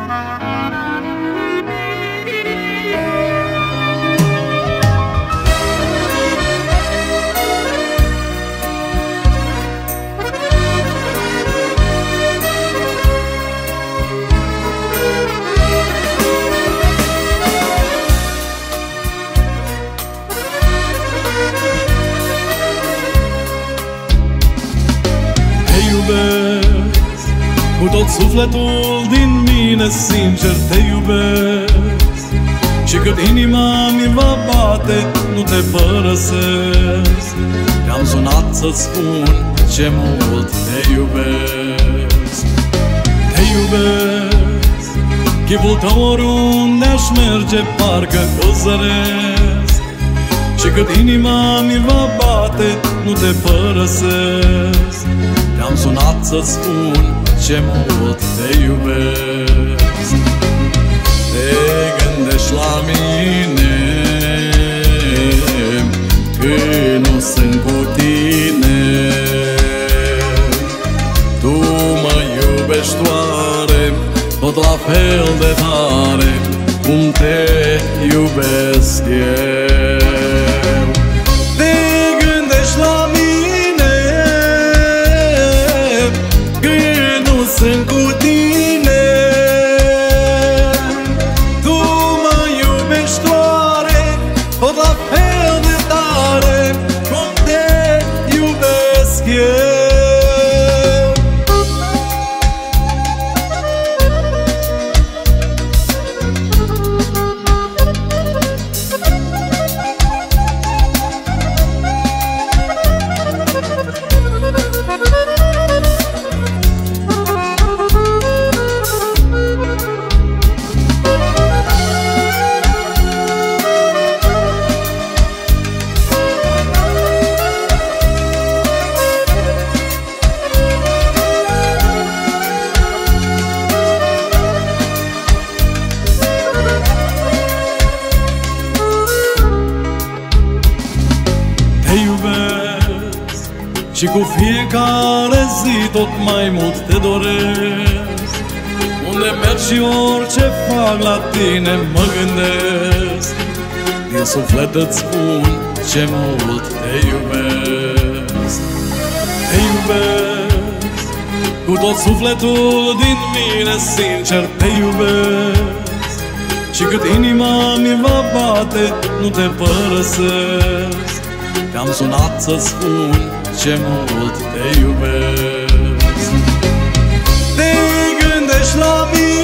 Cu tot sufletul din mine, sincer te iubesc. Și cât inima mi va bate, nu te părăsesc. Te-am sunat să-ți spun ce mult te iubesc. Te iubesc, chipul tău oriunde aș merge parcă călzăresc. Și cât inima mi va bate, nu te părăsesc. Te-am sunat să-ți spun ce mult te iubesc. Te gândești la mine când nu sunt cu tine. Tu mă iubești oare tot la fel de tare cum te iubesc eu? Te gândești la mine când nu sunt cu tine. Tu mă iubești oare tot la fel de tare cum te iubesc eu? Te iubesc și cu fiecare zi tot mai mult te doresc. Unde merg și orice fac, la tine mă gândesc. Din suflet îți spun ce mult te iubesc. Te iubesc cu tot sufletul din mine, sincer te iubesc. Și cât inima mi va bate, nu te părăsesc. Te-am sunat să-ți spun ce mult te iubesc. Te gândești la mine